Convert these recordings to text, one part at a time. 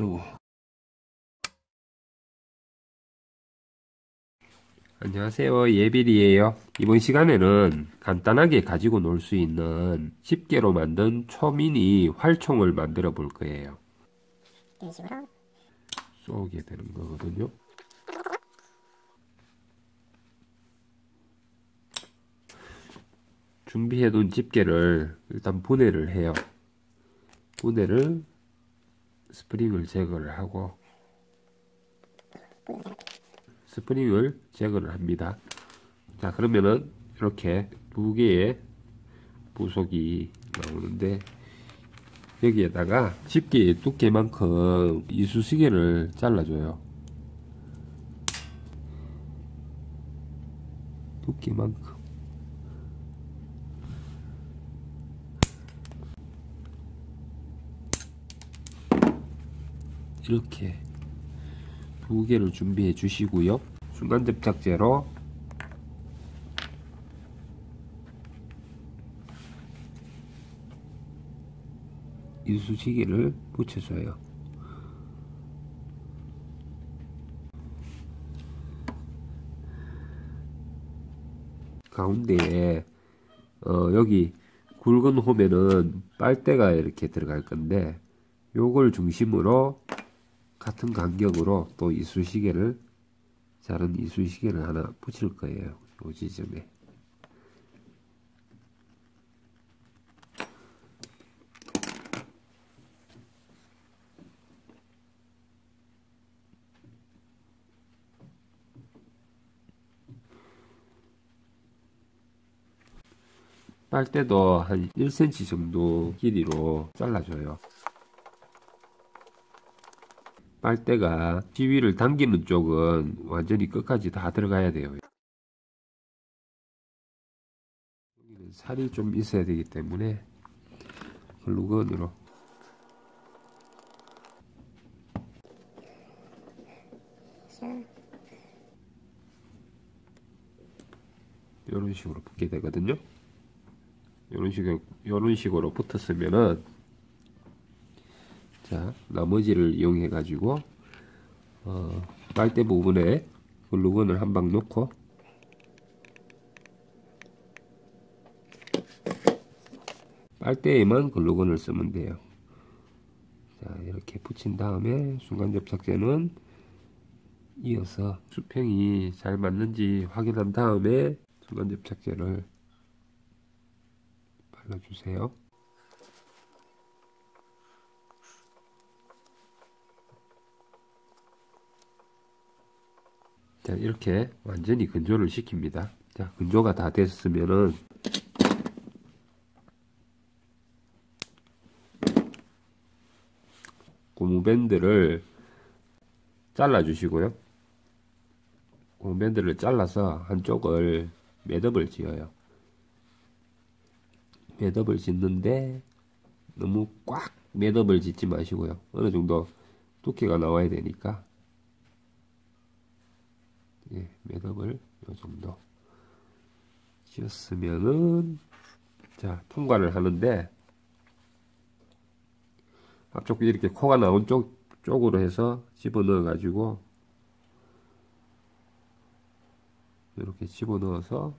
쓰고. 안녕하세요, 예빌이에요. 이번 시간에는 간단하게 가지고 놀 수 있는 집게로 만든 초미니 활총을 만들어 볼 거예요. 이런 식으로 쏘게 되는 거거든요. 준비해둔 집게를 일단 분해를 해요. 분해를 스프링을 제거를 하고 스프링을 제거를 합니다. 자, 그러면은 이렇게 두 개의 부속이 나오는데 여기에다가 집게의 두께만큼 이쑤시개를 잘라줘요. 두께만큼. 이렇게 두 개를 준비해 주시고요. 중간 접착제로 이쑤시개를 붙여줘요. 가운데에 여기 굵은 홈에는 빨대가 이렇게 들어갈 건데 요걸 중심으로 같은 간격으로 또 이쑤시개를 자른 이쑤시개를 하나 붙일 거예요. 요 지점에. 빨대도 한 1cm 정도 길이로 잘라줘요. 빨대가 시위를 당기는 쪽은 완전히 끝까지 다 들어가야 돼요. 여기는 살이 좀 있어야 되기 때문에 글루건으로 이런 식으로 붙게 되거든요. 이런 식으로 붙었으면은 자, 나머지를 이용해 가지고 빨대 부분에 글루건을 한 방 놓고 빨대에만 글루건을 쓰면 돼요. 자, 이렇게 붙인 다음에 중간 접착제는 이어서 수평이 잘 맞는지 확인한 다음에 중간 접착제를 발라주세요. 자, 이렇게 완전히 건조를 시킵니다. 자, 건조가 다 됐으면은 고무밴드를 잘라 주시고요. 고무밴드를 잘라서 한쪽을 매듭을 지어요. 매듭을 짓는데 너무 꽉 매듭을 짓지 마시고요. 어느 정도 두께가 나와야 되니까 예, 매듭을 이 정도 지었으면은 자, 통과를 하는데 앞쪽 이렇게 코가 나온 쪽으로 해서 집어넣어 가지고 이렇게 집어넣어서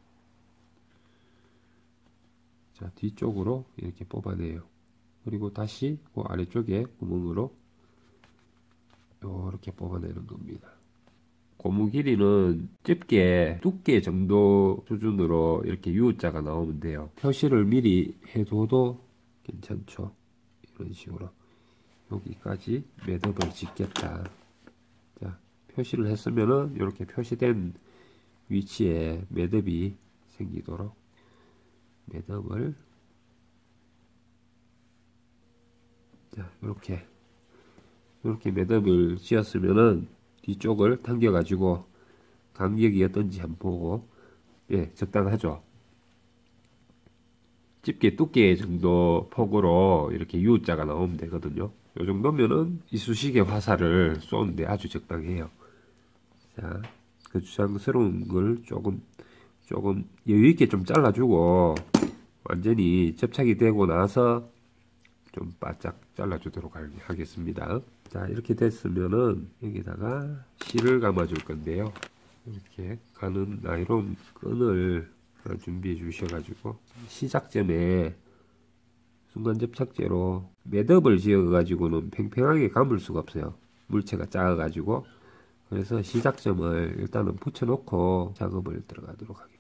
자, 뒤쪽으로 이렇게 뽑아내요. 그리고 다시 그 아래쪽에 구멍으로 이렇게 뽑아내는 겁니다. 고무 길이는 집게 두께 정도 수준으로 이렇게 U자가 나오면 돼요. 표시를 미리 해둬도 괜찮죠. 이런 식으로 여기까지 매듭을 짓겠다. 자, 표시를 했으면은 이렇게 표시된 위치에 매듭이 생기도록 매듭을 자, 이렇게 매듭을 지었으면은 뒤쪽을 당겨 가지고 간격이 어떤지 한번 보고 예, 적당하죠. 집게 두께 정도 폭으로 이렇게 U자가 나오면 되거든요. 이 정도면은 이쑤시개 화살을 쏘는데 아주 적당해요. 자, 그 주장스러운 걸 조금 여유 있게 좀 잘라주고 완전히 접착이 되고 나서 좀 바짝 잘라주도록 하겠습니다. 자, 이렇게 됐으면은 여기다가 실을 감아 줄 건데요. 이렇게 가는 나이론 끈을 준비해 주셔가지고 시작점에 순간 접착제로 매듭을 지어 가지고는 팽팽하게 감을 수가 없어요. 물체가 작아 가지고. 그래서 시작점을 일단은 붙여 놓고 작업을 들어가도록 하겠습니다.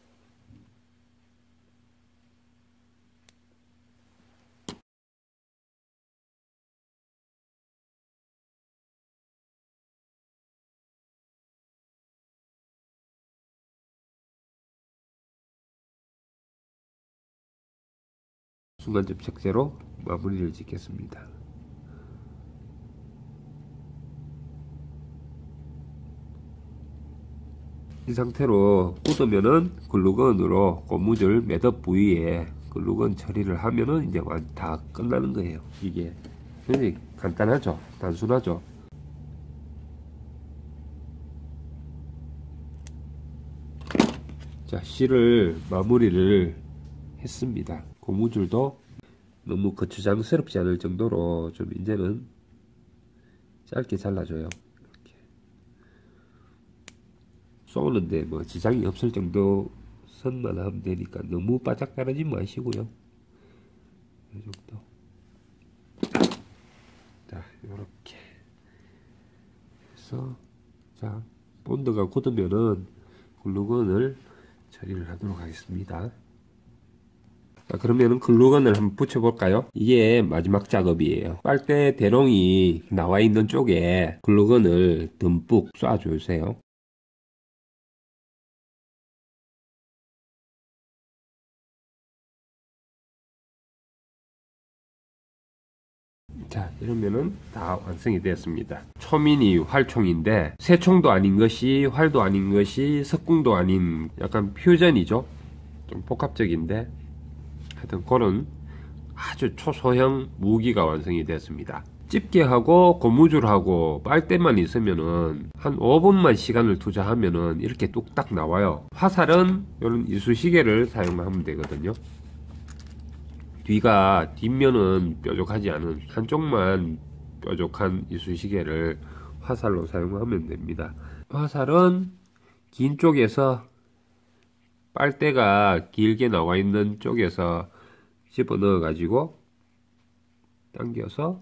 순간 접착제로 마무리를 짓겠습니다. 이 상태로 굳으면은 글루건으로 고무줄 매듭 부위에 글루건 처리를 하면은 이제 다 끝나는 거예요. 이게 굉장히 간단하죠. 단순하죠. 자, 실을 마무리를 했습니다. 고무줄도 너무 거추장스럽지 않을 정도로 좀 이제는 짧게 잘라줘요. 이렇게 쏘는데 뭐 지장이 없을 정도 선만 하면 되니까 너무 바짝 자르지 마시고요. 이 정도. 자, 이렇게 해서 자, 본드가 굳으면은 글루건을 처리를 하도록 하겠습니다. 자, 그러면은 글루건을 한번 붙여볼까요? 이게 마지막 작업이에요. 빨대 대롱이 나와 있는 쪽에 글루건을 듬뿍 쏴주세요. 자, 이러면은 다 완성이 되었습니다. 초미니 활총인데 새총도 아닌 것이 활도 아닌 것이 석궁도 아닌 약간 퓨전이죠. 좀 복합적인데 하여튼 그런 아주 초소형 무기가 완성이 되었습니다. 집게하고 고무줄하고 빨대만 있으면은 한 5분만 시간을 투자하면은 이렇게 뚝딱 나와요. 화살은 이런 이쑤시개를 사용하면 되거든요. 뒷면은 뾰족하지 않은 한쪽만 뾰족한 이쑤시개를 화살로 사용하면 됩니다. 화살은 긴 쪽에서 빨대가 길게 나와 있는 쪽에서 집어 넣어 가지고 당겨서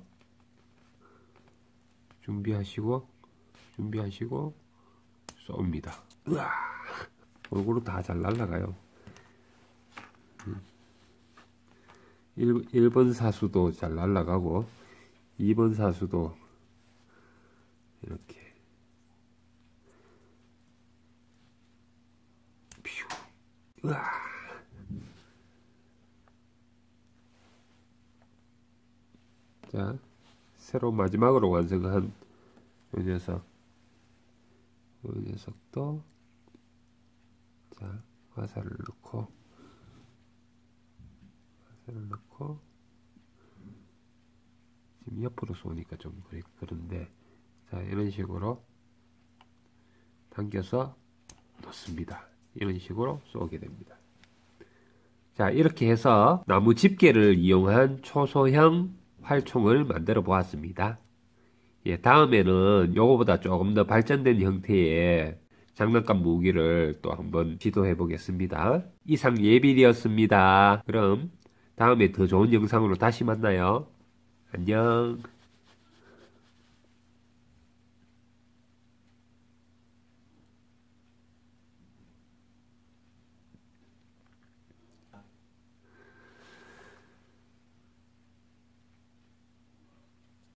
준비하시고 쏩니다. 으아! 골고루 다 잘 날아가요. 1번 사수도 잘 날아가고 2번 사수도 이렇게 퓨. 으아. 자, 새로 마지막으로 완성한 이 녀석도 자, 화살을 넣고 지금 옆으로 쏘니까 좀 그런데 자, 이런 식으로 당겨서 놓습니다. 이런 식으로 쏘게 됩니다. 자, 이렇게 해서 나무 집게를 이용한 초소형 활총을 만들어 보았습니다. 예, 다음에는 요거보다 조금 더 발전된 형태의 장난감 무기를 또 한번 시도해 보겠습니다. 이상 예비되었습니다. 그럼 다음에 더 좋은 영상으로 다시 만나요. 안녕.